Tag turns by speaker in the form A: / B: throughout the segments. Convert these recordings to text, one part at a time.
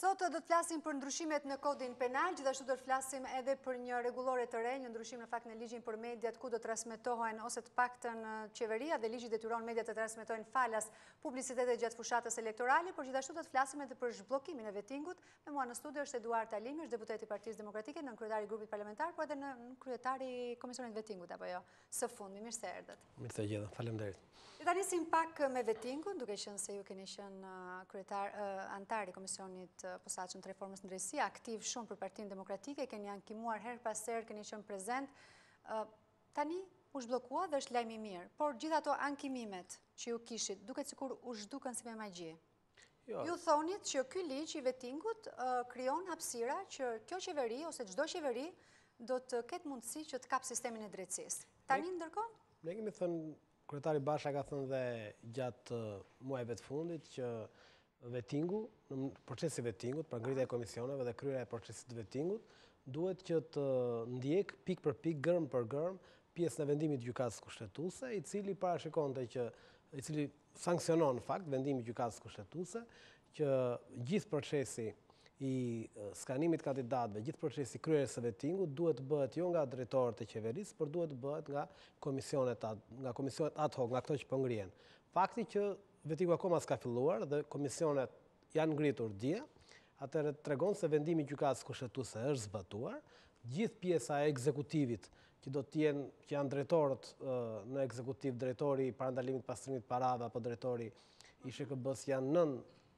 A: Sot do të flasim për ndryshimet në kodin penal, gjithashtu do të flasim edhe për një rregullore të re, një ndryshim në fakt në ligjin për mediat ku do të transmetohen ose të paktën qeveria dhe ligji detyron mediat të transmetojnë falas publicitetet gjatë fushatës elektorale, por gjithashtu do të flasim edhe për zhbllokimin e vetingut. Me mua në studio është Eduard Talimi, është deputeti i Partisë Demokratike, nën kryetari i grupit parlamentar, por edhe nën kryetari i Komisionit Vetingut apo jo. Së fundmi, mirë se erdhët.
B: Mirë se gjeta, faleminderit.
A: Ta nisim pak me vetingun, duke qenë se ju keni qenë antar i Komisionit posaçëm të reformës në drejtësi, aktiv shumë për Partinë Demokratike, keni ankimuar her pas herë, keni qenë prezent. Tani u zhbllokua dhe është lajm i mirë, por gjithë ato ankimimet që ju kishit, duket sikur u zhdukën si me magji. Ju thonit që ky ligj i vetingut krijon hapësira që kjo qeveri ose çdo qeveri do të ketë mundësi që të kapë sistemin e drejtësisë. Tani ndërkohë?
B: Ne kemi thënë, kryetari Basha ka thënë dhe gjatë muajve të fundit që vetingu, në procesi vetingut, pra ngritja e komisioneve dhe kryerja e procesit vetingut, duhet që të ndjek pik për pik, gërm për gërm, pjesën e vendimit gjykatës kushtetuese, i cili parashikonte që i cili sanksionon në fakt vendimin e gjykatës kushtetuese, që gjithë procesi i skanimit kandidatëve, gjithë procesi kryerjes së vetingut duhet të bëhet jo nga drejtorët e qeverisë, por duhet të bëhet nga komisionet ad hoc, nga këto që po ngrihen. Fakti që vetingu akoma s'ka filluar dhe komisionet janë ngritur dje, atëherë tregon se vendimi i gjykatës kushtetuese është zbatuar, gjithë pjesa e ekzekutivit që do të jenë, që janë drejtorët në ekzekutiv, drejtori i parandalimit pastrimit parave apo drejtori i SHKB-s janë nën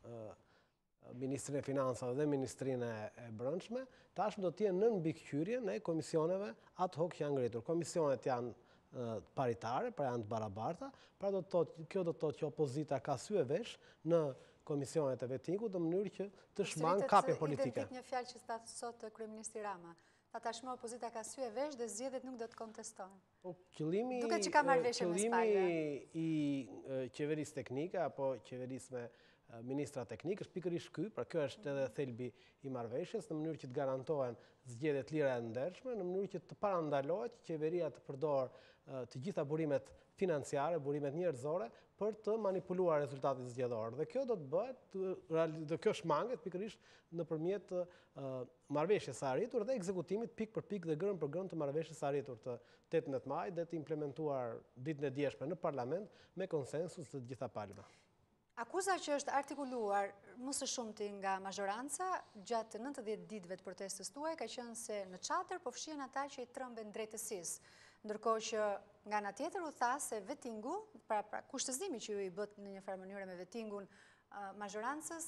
B: Ministrinë e Financave dhe Ministrinë e Brendshme, tashmë do të jenë nën mbikëqyrjen e komisioneve ad hoc që janë ngritur. Komisionet janë paritare, pra janë të barabarta, pra kjo do të thotë që opozita ka sy e vesh në komisionet e vetingut në mënyrë që të shmang kapje politike.
A: Identik një fjalë që tha sot kryeministri Rama. Tha tashmë opozita ka sy e vesh dhe zgjedhjet nuk do të kontestojnë. Duket që ka marrëveshje me spajve.
B: Qëllimi i qeverisë teknike apo qeverisë me ministra teknik është pikërisht ky, pra kjo është edhe thelbi i marrëveshjes, në mënyrë që të garantohen zgjedhje të lira e ndershme, në mënyrë që të parandalohet qeveria të përdorë të gjitha burimet financiare, burimet njerëzore për të manipuluar rezultatin zgjedhor. Dhe kjo do të bëhet, dhe kjo shmanget pikërisht nëpërmjet marrëveshjes së arritur dhe ekzekutimit pik për pik dhe gërm për gërm të marrëveshjes së arritur të 18 maj dhe të implementuar ditën e djeshme në parlament me konsensus të gjitha palëve.
A: Akuza që është artikuluar më së shumti nga mazhoranca gjatë 90 ditëve të protestës tuaj ka qenë se në çadër po fshihen ata që i trëmben drejtësisë, ndërkohë që nga ana tjetër u tha se vetingu, pra kushtëzimi që ju i bët në një farë mënyrë me vetingun mazhorancës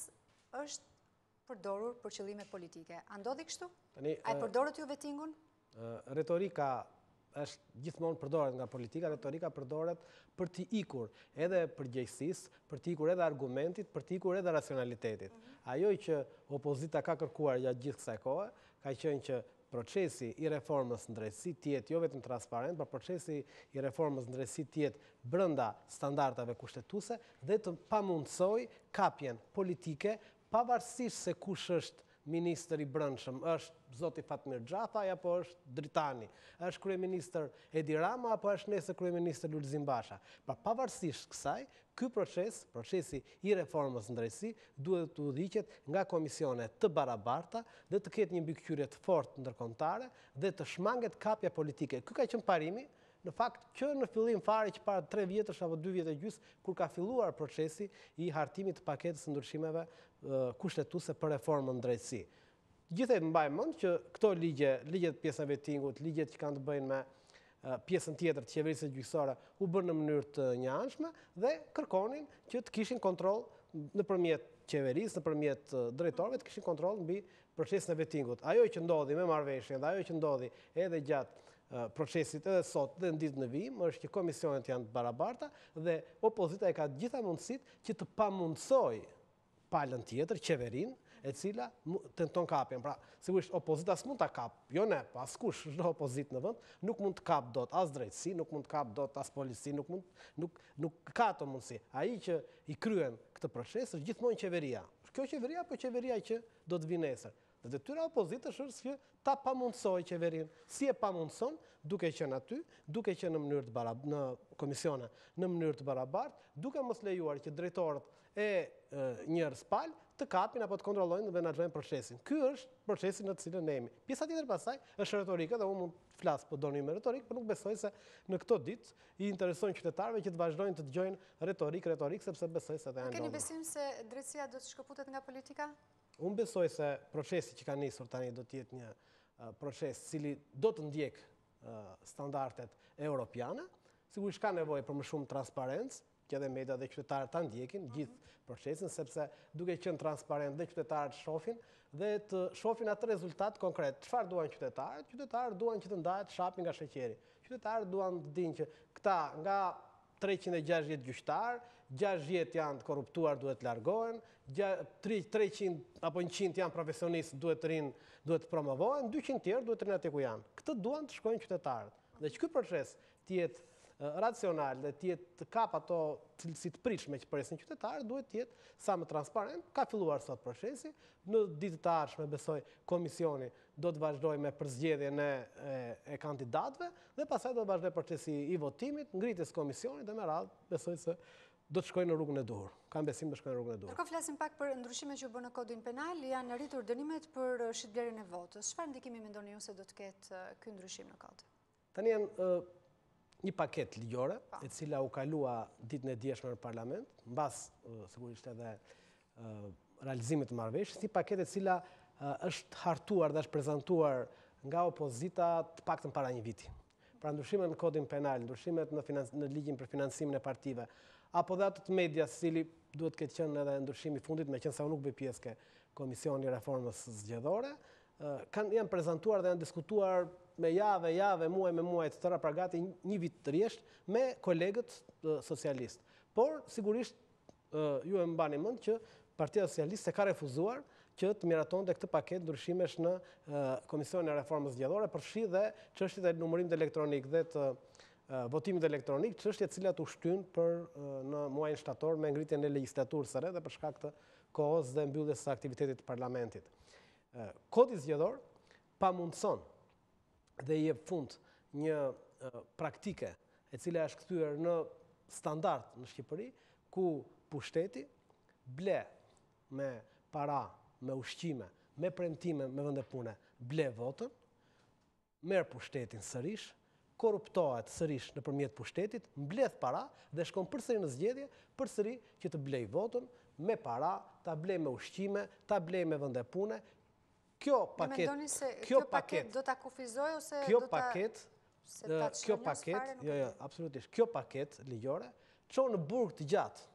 A: është përdorur për qëllime politike. A ndodhi kështu? A i përdorët ju vetingun?
B: Retorika është gjithmonë përdoret nga politika, retorika përdoret për t'i ikur edhe përgjegjësisë, për t'i ikur edhe argumentit, për t'i ikur edhe racionalitetit. Ajo që opozita ka kërkuar gjatë gjithë kësaj kohe, ka qenë që procesi i reformës në drejtësi tjetë jo vetëm transparent, por procesi i reformës në drejtësi tjetë brenda standardave kushtetuese dhe të pamundsoj kapjen politike pavarësisht se kush është ministër i brendshëm, është zoti Fatmir Xhafaj apo është Dritani, është kryeministër Edi Rama apo është nesër kryeministër Lulzim Basha. Pra pavarësisht kësaj, ky procesi i reformës në drejtësi duhet të udhëhiqet nga komisione të barabarta dhe të ketë një mbikëqyrje të fortë ndërkombëtare dhe të shmanget kapja politike. Ky ka qenë parimi. Në fakt, që në fillim fare që para 3 vjetësh apo 2 vjetë e gjysmë, kur ka filluar procesi i hartimit të paketës ndryshimeve kushtetuese për reformën në drejtësi. Gjithë mbaj mend që këto ligjet pjesën e vetingut, ligjet që kanë të bëjnë me pjesën tjetër të qeverisë gjyqësore u bën në mënyrë të njëanshme dhe kërkonin që të kishin kontroll nëpërmjet qeverisë, nëpërmjet drejtorëve të kishin kontroll mbi procesin e vetingut. Ajo që ndodhi me marrëveshjen dhe ajo që ndodhi edhe gjatë procesit edhe sot dhe në ditë në vijim është që komisionet janë të barabarta dhe opozita e ka gjitha mundësit që të pamundsoj palën tjetër, qeverinë, e cila tenton kapjen. Pra, sigurisht opozita s'mund ta kap, jo ne, pa askush, çdo opozitë në vend, nuk mund të kap dot as drejtësi, nuk mund të kap dot as polici, nuk ka ato mundësi. Ai që i kryen këtë proces është gjithmonë qeveria. Kjo qeveria apo qeveria që do të vinë nesër. Dhe detyra opozitës është që ta pamundsoj qeverinë. Si e pamundson, duke qenë aty, duke qenë në komisione në mënyrë të barabartë, duke mos lejuar që drejtorët e njerëz palë të kapin apo të kontrollojnë dhe menaxhojnë procesin. Ky është procesi në të cilën ne jemi. Pjesa tjetër pasaj është retorika, dhe unë mund të flas po doni me retorikë, por nuk besoj se në këto ditë i interesojnë qytetarëve që të vazhdojnë të dëgjojnë retorikë, sepse besoj se janë.
A: Keni besim se drejtësia do të shkëputet nga politika?
B: Unë besoj se procesi që ka nisur tani do të jetë një proces cili do të ndjek standardet europiane. Sigurisht ka nevojë për më shumë transparencë, që edhe media dhe qytetarët ta ndjekin gjithë procesin, sepse duke qenë transparent dhe qytetarët shohin dhe të shohin atë rezultat konkret. Çfarë duan qytetarët? Qytetarët duan që të ndahet shapi nga sheqeri. Qytetarët duan të dinë që këta nga 360 gjyqtar, 60 janë të korruptuar, duhet të largohen, 300 apo 100 janë profesionistë, duhet të promovohen, 200 tjerë duhet të rinë aty ku janë. Këtë duan të shkojnë qytetarët. Dhe që ky proces të jetë racional dhe të kap ato cilësi të pritshme që presin qytetarët, duhet të jetë sa më transparent. Ka filluar sot procesi, në ditët të ardhshme besoj komisioni do të vazhdojë me përzgjedhjen e kandidatëve dhe pastaj do të vazhdojë procesi i votimit, ngritjes komisionit dhe me radhë besoj se do të shkojnë në rrugën e duhur. Kam besim të shkojnë në rrugën e duhur.
A: Ndërkohë flasim pak për ndryshimet që u bën në kodin penal, janë rritur dënimet për shitblerjen e votës. Çfarë ndikimi mendoni ju se do të ketë ky ndryshim në kod?
B: Tani janë një paket ligjore, e cila u kalua ditën e djeshme në parlament, mbas sigurisht edhe realizimit të marrëveshjes, një paket e cila është hartuar dhe është prezantuar nga opozita të paktën para një viti. Pra ndryshimet në kodin penal, ndryshimet në ligjin për financimin e partive, apo dhe ato të medias, cili duhet këtë qenë edhe ndryshimi fundit, me qenë sa unë nuk bëj pjesë ke Komisioni Reformës Zgjedhore, janë prezantuar dhe janë diskutuar me jave, muaj me muaj, të tëra pra gati një vit të rjesht me kolegët socialistë. Por, sigurisht, ju e mbani mend që Partia Socialiste ka refuzuar që të miratonte këtë paket ndryshimesh në Komisionin e Reformës Zgjedhore, përfshi dhe çështjet e numërimit elektronik dhe të votimit elektronik, çështje të cilat u shtyn në muajin shtator me ngritjen e legjislaturës së re dhe për shkak të kohës dhe mbylljes së aktivitetit të parlamentit. Kodi zgjedhor pamundson dhe jep fund një praktike e cila është kthyer në standard në Shqipëri, ku pushteti ble me para, me ushqime, me premtime me vende pune, ble votën, merr pushtetin sërish, korruptohet sërish nëpërmjet pushtetit, mbledh para dhe shkon përsëri në zgjedhje, përsëri që të blej votën me para, ta blej me ushqime, ta blej me vende pune. Kjo paket
A: do ta kufizoj ose
B: do ta kjo paket, jo, absolutisht. Kjo paket ligjore çon në burg të gjatë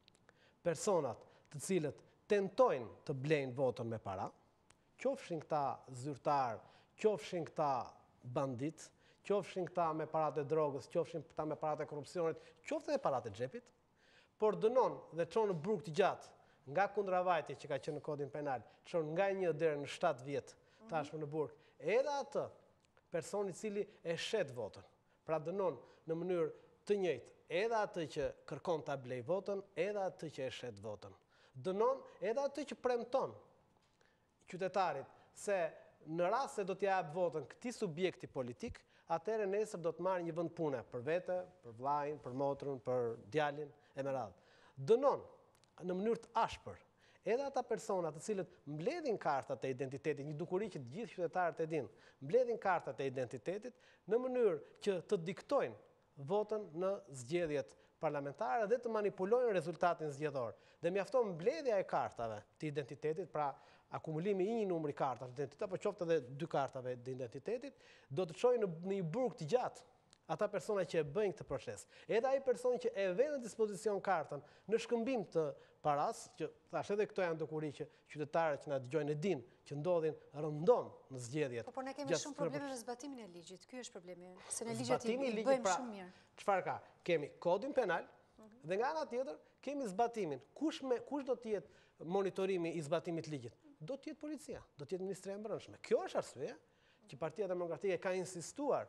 B: personat të cilët tentojnë të blejnë votën me para, qofshin këta zyrtar, qofshin këta bandit, qofshin këta me parat e drogës, qofshin këta me parat e korrupsionit, qofshin me parat e xhepit, por dënon dhe çon në burg të gjatë nga kundravajtja që ka qenë në kodin penal, çon nga 1 deri në 7 vjet tashmë në burg, edhe atë person i cili e shet votën. Pra dënon në mënyrë të njëjtë edhe atë që kërkon ta blej votën, edhe atë që e shet votën. Dënon edhe atë që premton qytetarit se në rast se do t'ja jap votën këtij subjekti politik, atëherë nesër do të marrë një vend pune për vete, për vllajin, për motrën, për djalin e me radhë. Dënon në mënyrë të ashpër edhe ata persona të cilët mbledhin kartat e identitetit, një dukuri që të gjithë qytetarët e dinë, mbledhin kartat e identitetit në mënyrë që të diktojnë votën në zgjedhjet parlamentare dhe të manipulojnë rezultatin zgjedhor. Dhe mjafton mbledhja e kartave të identitetit, pra akumulimi i një numri kartave të identitetit, apo qoftë edhe 2 kartave të identitetit, do të çojë në një burg të gjatë ata persona që e bëjnë këtë proces. Edhe ai person që e vën në dispozicion kartën në shkëmbim të paras, që thash edhe këto janë dukuri që qytetarët që na dëgjojnë e dinë që ndodhin rëndom në zgjedhjet.
A: Po ne kemi shumë probleme me zbatimin e ligjit. Ky është problemi. Se në ligjet i bëjmë shumë mirë.
B: Çfarë ka? Kemi kodin penal dhe nga ana tjetër kemi zbatimin. Kush do të jetë monitorimi i zbatimit të ligjit? Do të jetë policia, do të jetë Ministria e Brendshme. Kjo është arsye që Partia Demokratike ka insistuar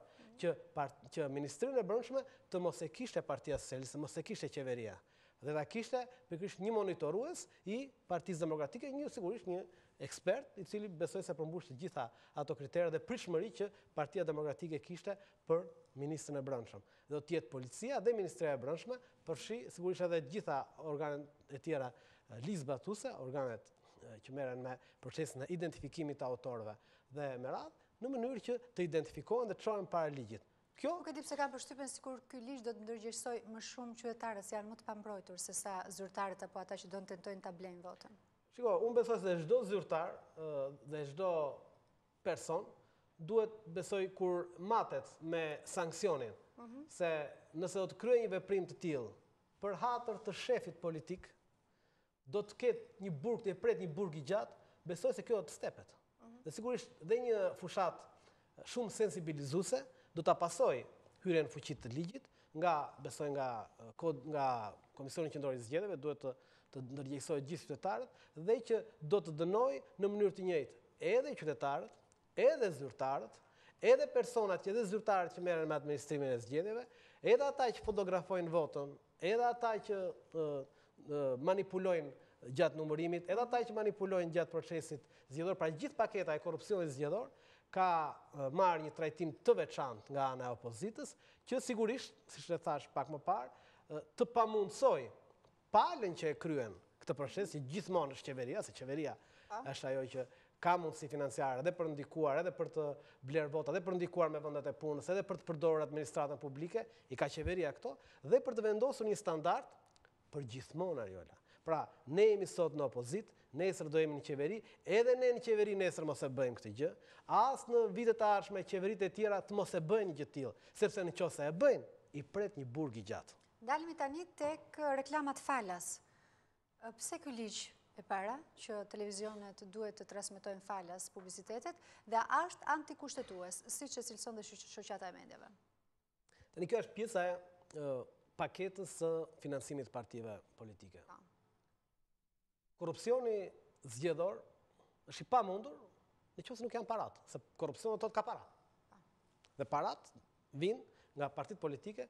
B: që Ministrinë e Brendshme të mos e kishte Partia Socialiste, mos e kishte qeveria. Dhe ta kishte pikërisht një monitorues i Partisë Demokratike, sigurisht një ekspert i cili besoj se përmbush të gjitha ato kriteret dhe pritshmëri që Partia Demokratike kishte për Ministrin e Brendshëm. Do të jetë policia dhe Ministria e Brendshme, përfshi sigurisht edhe të gjitha organet e tjera ligjzbatuese, organet që merren me procesin e identifikimit të autorëve dhe me radhë, në mënyrë që të identifikohen dhe të çohen para ligjit.
A: Nuk e di pse kam përshtypjen sikur ky ligj do të ndërgjegjësoj më shumë qytetarët që janë më të pambrojtur se sa zyrtarët apo ata që do të tentojnë ta blejnë votën.
B: Shiko, unë besoj se çdo zyrtar dhe çdo person duhet besoj kur matet me sankcionin, se nëse do të kryej një veprim të tillë për hatër të shefit politik, do të ketë një burg të pret një burg i gjatë, besoj se kjo do të stepet. Dhe sigurisht dhe një fushat shumë sensibilizuese do ta pasoj hyrjen në fuqi të ligjit, besoj nga Komisioni Qendror i Zgjedhjeve duhet të ndërgjegjësojë gjithë qytetarët dhe që do të dënojë në mënyrë të njëjtë edhe qytetarët, edhe zyrtarët, edhe personat edhe zyrtarët që merren me administrimin e zgjedhjeve, edhe ata që fotografojnë votën, edhe ata që manipulojnë gjatë numërimit, edhe ata që manipulojnë gjatë procesit zgjedhor, pra gjithë paketa e korrupsionit zgjedhor ka marrë një trajtim të veçantë nga ana e opozitës, që sigurisht, siç e thash pak më parë, të pamundsoj palën që e kryen këtë proces, që gjithmonë është qeveria, se qeveria është ajo që ka mundësi financiare edhe për ndikuar, edhe për të blerë vota, edhe për ndikuar me vendet e punës, edhe për të përdorur administratën publike, i ka qeveria këto, dhe për të vendosur një standard për gjithmonë, Ariola. Pra, ne jemi sot në opozit, nesër do jemi në qeveri, edhe ne në qeveri nesër mos e bëjmë këtë gjë, as në vitet e ardhshme qeveritë e tjera të mos e bëjnë një gjë të tillë, sepse nëse e bëjnë, i pret një burg i gjatë.
A: Dalemi tani tek reklamat falas. Pse ky ligj e para që televizionet duhet të transmetojnë falas publicitetet dhe është antikushtetues, siç e cilëson dhe shoqata e medjave?
B: Tani kjo është pjesa e paketës së financimit të partive politike. Korrupsioni zgjedhor është i pamundur nëse nuk janë parat, se korrupsioni thotë ka parat. Dhe parat vinë nga partitë politike,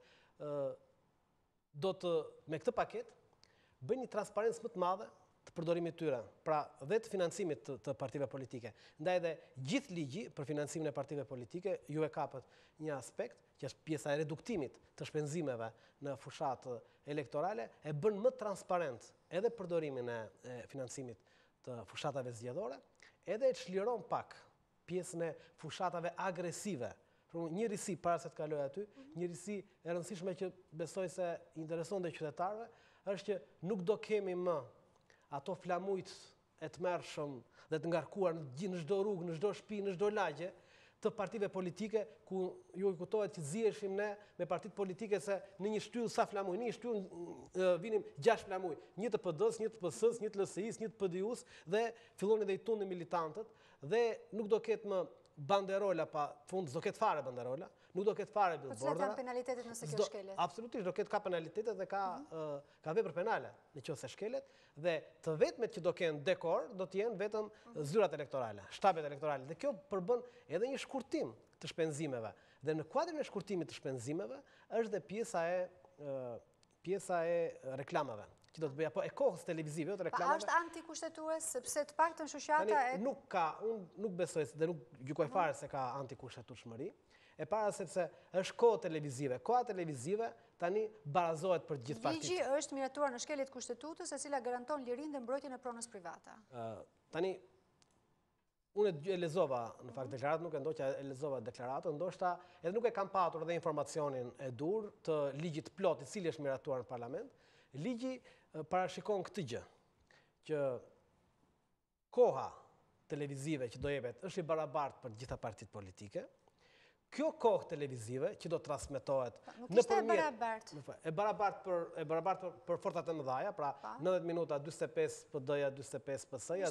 B: me këtë paket bëjnë një transparencë më të madhe të përdorimit tyre, pra dhe të financimit të partive politike. Ndaj dhe gjithë ligji për financimin e partive politike ju e kapët një aspekt që është pjesa e reduktimit të shpenzimeve në fushat elektorale, e bën më transparent edhe përdorimin e financimit të fushatave zgjedhore, edhe e çliron pak pjesën e fushatave agresive. Një risi, para se të kaloj aty, një risi e rëndësishme që besoj se intereson dhe qytetarëve, është që nuk do kemi më ato flamujt e të mërshëm dhe të ngarkuar në çdo rrugë, në çdo shtëpi, në çdo lagje të partive politike, ku ju i kuptohet që ziheshim ne me partitë politike se në një shtyllë sa flamuj, në një shtyllë vinim 6 flamuj, një të PD-s, një të PS-s, një të LSI-s, një të PDU-s, dhe filloni dhe i tunë militantët, dhe nuk do ketë më banderola pa fund, s'do ketë fare banderola, nuk do ketë fare billboarda.
A: Po cilat janë penalitetet nëse kjo shkelet?
B: Absolutisht, do ketë ka penalitetet dhe ka vepër penale nëse shkelet, dhe të vetmet që do kenë dekor, do të jenë vetëm zyrat elektorale, shtabet elektorale. Dhe kjo përbën edhe një shkurtim të shpenzimeve. Dhe në kuadrin e shkurtimit të shpenzimeve është dhe pjesa e reklamave, që do të bëja, po e kohës televizive, të reklamave.
A: Pa është antikushtetues, sepse të paktën shoqata e...
B: Unë nuk besoj dhe nuk gjykoj fare se ka antikushtetueshmëri, e para sepse është kohë televizive. Koha televizive tani barazohet për gjithë partitë.
A: Ligji është miratuar në shkeljet kushtetutës, e cila garanton lirinë dhe mbrojtjen e pronës private.
B: Tani, unë e lexova në fakt deklaratën, nuk e ndoq që e lexova deklaratën, ndoshta edhe nuk e kam patur edhe informacionin e dur të ligjit plot i cili është miratuar në parlament. Ligji parashikon këtë gjë, që koha televizive që do jepet është i barabartë për gjitha partitë politike. Kjo kohë televizive që do transmetohet
A: Nuk ishte e barabartë.
B: E barabartë për forcat e mëdhaja, pra 90 minuta 45 PD-ja, 45 PS-ja,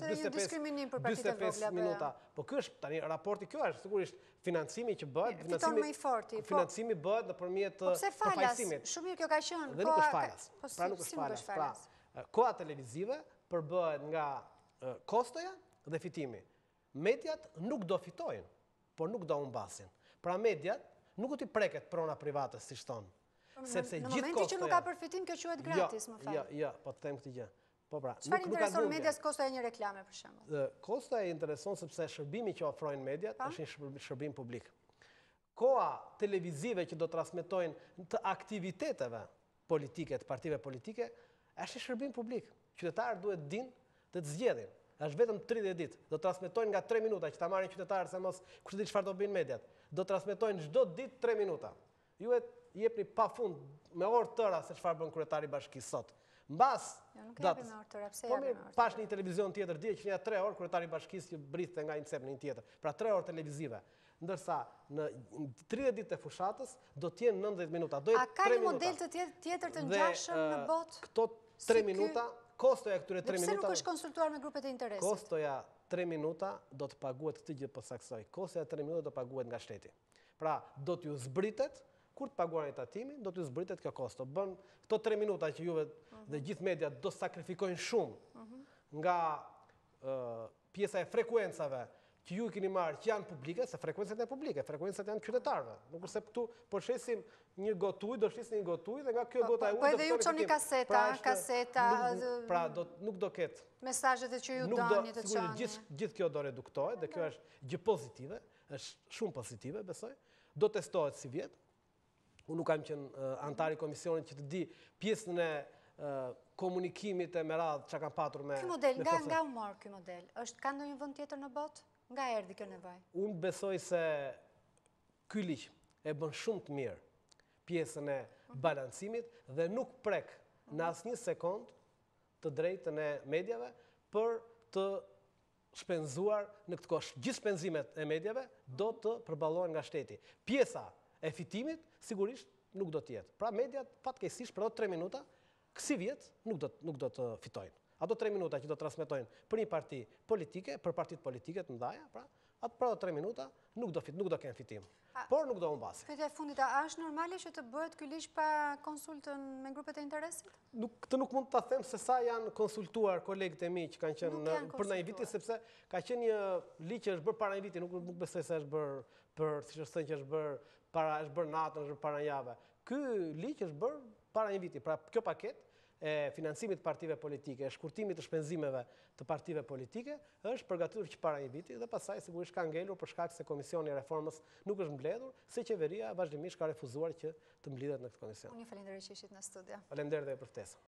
B: 45 minuta. Po ky është tani raporti, kjo është sigurisht financimi që bëhet, financimi bëhet nëpërmjet
A: përfaqësimit. Shumë mirë kjo ka qenë.
B: Dhe nuk është falas. Pra nuk është falas. Pra koha televizive përbëhet nga kostoja dhe fitimi. Mediat nuk do fitojnë, por nuk do humbasin. Pra mediat nuk u t'i preket prona private, si shtonë.
A: Në momenti që nuk ka përfitim, kjo quhet gratis, më falë.
B: Jo, po të them këtë gjë.
A: Çfarë intereson medias kostoja një reklame, për shembull?
B: Kostoja intereson sepse shërbimi që ofrojnë mediat është një shërbim publik. Koha televizive që do transmetojnë të aktiviteteve politike, të partive politike, është një shërbim publik. Qytetarët duhet dinë dhe të zgjedhin. është vetëm 30 ditë. Do transmetojnë nga 3 minuta, që ta marrin qytetarët se mos kush e di çfarë do bëjnë mediat. Do transmetojnë çdo ditë 3 minuta. Ju e jepni pafund me orë tëra se çfarë bën kryetari i bashkisë sot. Mbas datës. Po mirë, pash një televizion tjetër dje që një 3 orë kryetari i bashkisë që briste nga një cep në një tjetër. Pra 3 orë televizive. Ndërsa në 30 ditë të fushatës do të jenë 90 minuta.
A: A ka një model të tjetër të ngjashëm në botë?
B: Këto 3 minuta, kostoja këtyre 3 minuta.
A: Pse nuk është konsultuar me grupet e interesit?
B: Kostoja 3 minuta do të paguhet këtë gjë po saksoj. Kostoja 3 minuta do të paguhet nga shteti. Pra do t'ju zbritet kur të paguani tatimin, do t'ju zbritet kjo kosto. Bën këto 3 minuta që juve dhe gjithë media do sakrifikojnë shumë nga pjesa e frekuencave që ju i keni marrë që janë publike, se frekuencat janë publike, frekuencat janë qytetarëve. Nuk është se këtu po shesim një gotuj, do shesim një gotuj dhe nga kjo gota e ujë...
A: Po edhe ju çoni kaseta...
B: Pra nuk do ketë...
A: Mesazhet që ju doni të çoni.
B: Gjithë kjo do reduktohet dhe kjo është gjë pozitive, është shumë pozitive, besoj. Do testohet si vjetë. Unë nuk kam qenë antari komisionit që të di pjesën e komunikimit e me radhë që kam patur me...
A: Ky model, nga u morë ky model? Ka ndonjë vend tjetër në botë? Nga erdhi kjo nevojë?
B: Unë besoj se ky ligj e bën shumë të mirë pjesën e balancimit dhe nuk prek në asnjë sekond të drejtën e mediave për të shpenzuar në këtë kohë. Gjithë shpenzimet e mediave do të përballohen nga shteti. Pjesa e fitimit sigurisht nuk do të jetë. Pra mediat fatkeqësisht për ato 3 minuta kësi vjet nuk do të fitojnë. Ato 3 minuta që do të transmetojnë për një parti politike, për partitë politike të mëdha, pra ato 3 minuta nuk do kenë fitim. Por nuk do humbasin.
A: Pyetja e fundit, a është normale që të bëhet ky ligj pa konsultën me grupet e interesit?
B: Këtë nuk mund ta them se sa janë konsultuar kolegët e mi që kanë qenë për një viti, sepse ka qenë një ligj që është bërë para një viti, nuk besoj se është bërë për, siç është thënë që është bërë natën, është bërë para një jave. Ky ligj është bërë para një viti. Pra kjo paketë e financimit të partive politike, e shkurtimit të shpenzimeve të partive politike, është përgatitur që para një viti dhe pasaj sigurisht ka ngelur për shkak se Komisioni i Reformës nuk është mbledhur, se qeveria vazhdimisht ka refuzuar që të mblidhet në këtë komision.
A: Unë ju falenderoj që ishit në studio.
B: Faleminderit edhe për ftesën.